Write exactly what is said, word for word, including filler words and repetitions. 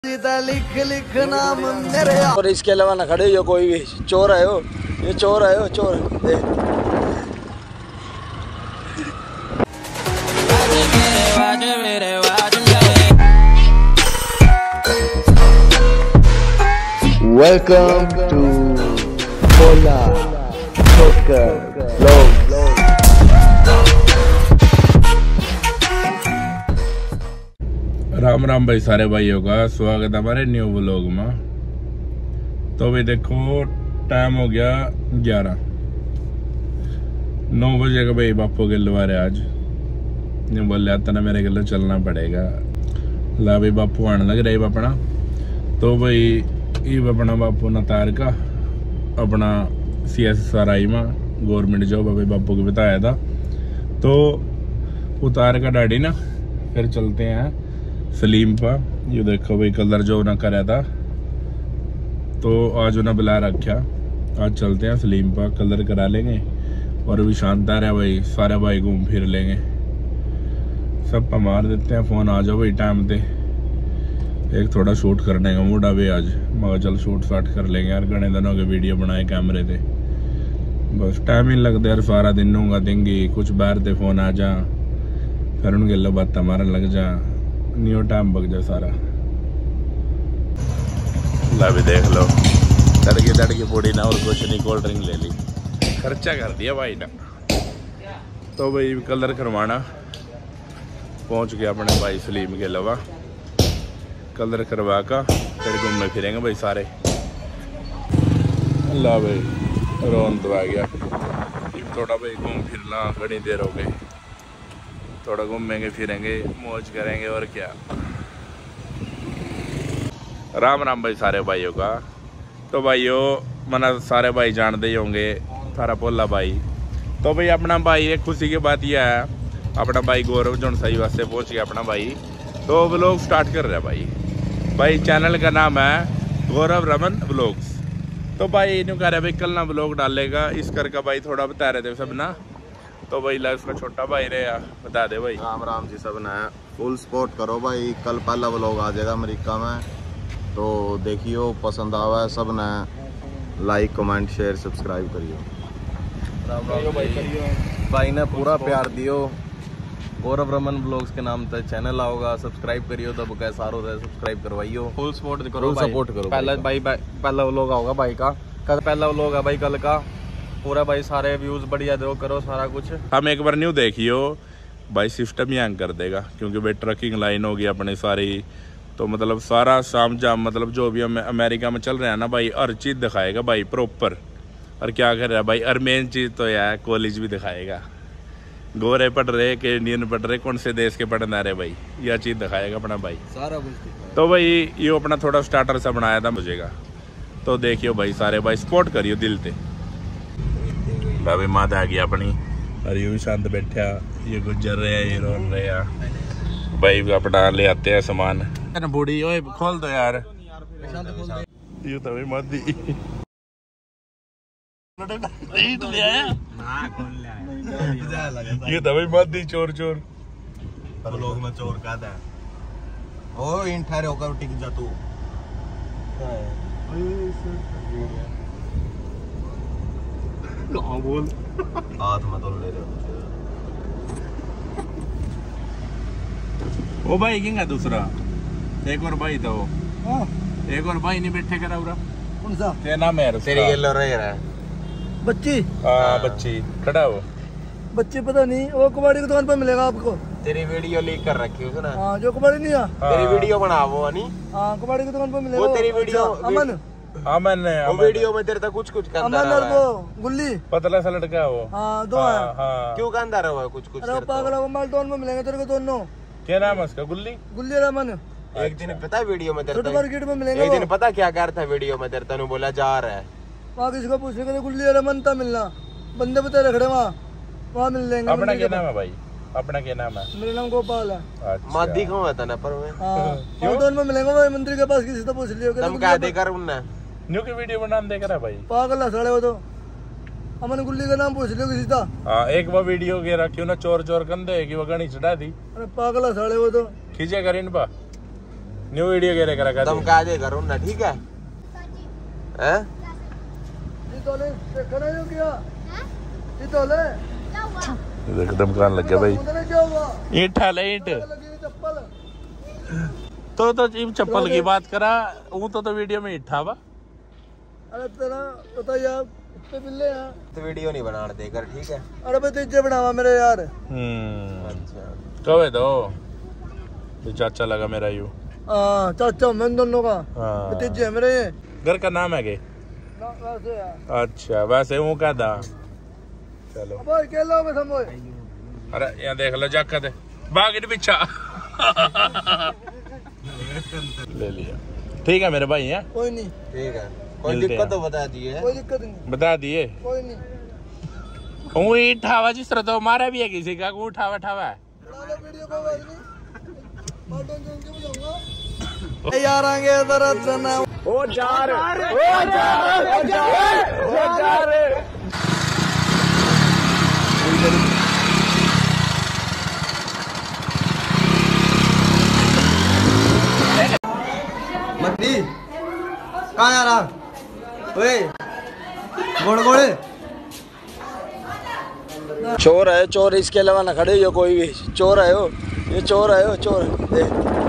लिख लिख नाम मेरे। और इसके अलावा ना खड़े हो कोई भी चोर आयो, ये चोर आयो चोर देख। वेलकम टू भोला ठोकर लोग। राम राम भाई सारे भाइयों का स्वागत है हमारे न्यू व्लॉग में। तो भाई देखो टाइम हो गया ग्यारह, नौ बजे का भाई बापू के लवारे आज नहीं बोल रहा था ना मेरे गले चलना पड़ेगा। ला भाई बापू आने लग रहा है अपना। तो भाई ये अपना बापू न तार का अपना C S S R I में गवर्नमेंट जॉब भाई बापू को बताया था। तो उतार का डैडी ना फिर चलते हैं सलीम पा। ये देखो भाई कलर जो ना करा था तो आज उन्हें बुला रखा। आज चलते हैं सलीम पा, कलर करा लेंगे और भी शानदार है भाई, सारे भाई घूम फिर लेंगे। सब पर मार देते हैं फोन, आ जाओ भाई टाइम पे। एक थोड़ा शूट करने का मूड अभी आज, मगर चल शूट शाट कर लेंगे यार। घने दिनों के वीडियो बनाए कैमरे थे, बस टाइम ही लगता यार। सारा दिन नूंगा देंगी कुछ बाहर थे फोन आ जा, फिर उनके लो बात हमारा लग जा, न्यू टाइम बग जा सारा। ला भी देख लो तड़के तड़के पूरी ना और कुछ नहीं, कोल्ड ड्रिंक ले ली, खर्चा कर दिया भाई ना। तो भाई कलर करवाना पहुंच गया अपने भाई सलीम के अलावा। कलर करवा का फिर घूमने फिरेंगे भाई सारे। ला भाई रोन तो आ गया, थोड़ा भाई घूम फिर ला, घनी देर हो गई, थोड़ा घूमेंगे फिरेंगे मौज करेंगे और क्या। राम राम भाई सारे भाइयों का। तो भाइयों मना सारे भाई जानते ही होंगे थारा पोला भाई। तो भाई अपना भाई एक खुशी की बात यह है, अपना भाई गौरव जो सही वास्ते पहुंच गया अपना भाई। तो व्लॉग स्टार्ट कर रहा है भाई। भाई चैनल का नाम है गौरव रमन व्लॉग्स। तो भाई इन्हों कह रहा है भाई कल ना व्लॉग डालेगा, इस करके भाई थोड़ा बता रहे थे सब ना। तो भाई ला उसका छोटा भाई रहे, बता दे भाई। राम राम जी सब ने फुल सपोर्ट करो भाई। कल पहला व्लॉग आ जाएगा अमेरिका में, तो देखियो पसंद आवा है सब ने लाइक कमेंट शेयर सब्सक्राइब करियो। राम राम भाई करियो, भाई ने पूरा प्यार दियो। गौरव रमन ब्लॉग्स के नाम से चैनल आओगा, सब्सक्राइब करियो। तब कैसा हो रहा है सब्सक्राइब करवाइयो, फुल सपोर्ट करो, सपोर्ट करो। पहला भाई पहला व्लॉग आओगा भाई का, कल पहला व्लॉग है भाई कल का। पूरा भाई सारे व्यूज बढ़िया दो करो सारा कुछ। हम एक बार न्यू देखियो भाई, सिस्टम ही हैंग कर देगा क्योंकि भाई ट्रकिंग लाइन होगी अपनी सारी। तो मतलब सारा शाम जाम मतलब जो भी अमेरिका में चल रहा है ना भाई, हर चीज़ दिखाएगा भाई प्रॉपर। और क्या कर रहा है भाई, और मेन चीज़ तो यार कॉलेज भी दिखाएगा। गोरे पढ़ रहे के इंडियन पढ़ रहे, कौन से देश के पढ़ने आ रहे भाई, यह चीज़ दिखाएगा अपना भाई सारा कुछ। तो भाई ये अपना थोड़ा स्टार्टर सा बनाया था मुझेगा। तो देखियो भाई सारे भाई सपोर्ट करियो दिल से। भाभी माता आ गई अपनी और ये भी शांत बैठा, ये गुजर रहे हैं, ये रोन रहे हैं भाई। अपना ले आते हैं सामान। बूढ़ी ओए खोल दो यार, ये तो भाई मत दी ये तो भाई मत दी चोर चोर लोग में चोर कहता है। ओ इन ठहरे होकर टिक जा तू। बोल हाथ में तो ले रहे हो। ओ भाई किंगा दूसरा एक और भाई था वो, एक और भाई नहीं बैठे करा उरा। कौन सा? क्या नाम है तेरी गेलो रह रहा है? बच्ची। हाँ बच्ची खड़ा वो बच्ची पता नहीं, वो कबाड़ी की दुकान पर मिलेगा आपको। तेरी वीडियो लीक कर रखी उसने। हाँ जो कबाड़ी नहीं है, तेरी वीडियो बना वो नहीं। हाँ कबाड़ी की दुकान पर मिलेगा वो तेरी वीडियो अमन। अमन है, वो वीडियो में तेरे तक कुछ कुछ अमन और वो गुल्ली, पतला सा लड़का है वो। हाँ दो है। हाँ क्यों कहता रहा है कुछ कुछ? अरे पागल वो माल टाउन में मिलेंगे तेरे को दोनों। क्या नाम है उसका? गुल्ली गुल्ली और अमन। एक दिन पता है वीडियो में तेरे छोटे मार्केट में मिलेंगे। एक दिन पता क्या कर रहा था वीडियो में तेरे तनु बोला जा रहा है वहाँ किसी को पूछने के लिए गुल्ली और अमन था मिलना, बंदे बता रखड़े वहाँ वहाँ मिल लेंगे। अपना क्या नाम है भाई? अपना क्या नाम है? मेरा नाम गोपाल है। अच्छा। मादी कौन होता ना पर मैं हाँ टाउन में मिलेंगे भाई, मंदिर के पास किसी से पूछ लियो। तुम क्या देकर उनने न्यू की वीडियो बना दे करा भाई, पागल है साले वो तो। अमन गुल्ली का नाम पूछ लियो किसी का। हाँ एक वो वीडियो गिरा क्यों ना चोर चोर कंधे की वो गणी चढ़ा दी। अरे पागल है साले वो तो। खींचे कर इन पा न्यू वीडियो के रखा कर तुम कह दे करो ना ठीक है हैं जी तोले देखना जो किया जी तोले देख धमकान लग गया भाई उन्होंने क्या हुआ ईंट ले ईंट लगी हुई चप्पल तो तो जिम चप्पल की बात करा वो तो तो वीडियो में इठा वा अरे तेरा पता यार इतने बिल्ले हैं तो वीडियो नहीं बनाने देकर ठीक है अरे भाई तीजे बनावा मेरे यार हम्म अच्छा कवे दो ये चाचा लगा मेरा यू हाँ चाचा मैं दोनों का हाँ। तीजे मेरे ये घर का नाम है के ना वैसे यार अच्छा वैसे हूँ क्या था चलो अब अकेला में समझो अरे यहाँ देख लो जाकर दे बाग पीछा ले लिया ठीक है मेरे भाई हैं कोई नहीं ठीक है कोई मिलते दिक्कत हैं। तो बता दिए कोई दिक्कत नहीं बता दिए कोई नहीं वो ईठावा जिस तरह तो मारा भी है किसी का वो उठावा ठावा है बना लो वीडियो को बाद में मार्टन जोन के बुलाऊंगा यार आगे दर्द ना ओ जा रे ओ जा रे ओ जा रे ओ जा रे मती कहाँ जा रहा ओए गोड़ गोड़े चोर है चोर, इसके अलावा ना खड़े हो कोई भी। चोर है हो, ये चोर है हो, चोर देख।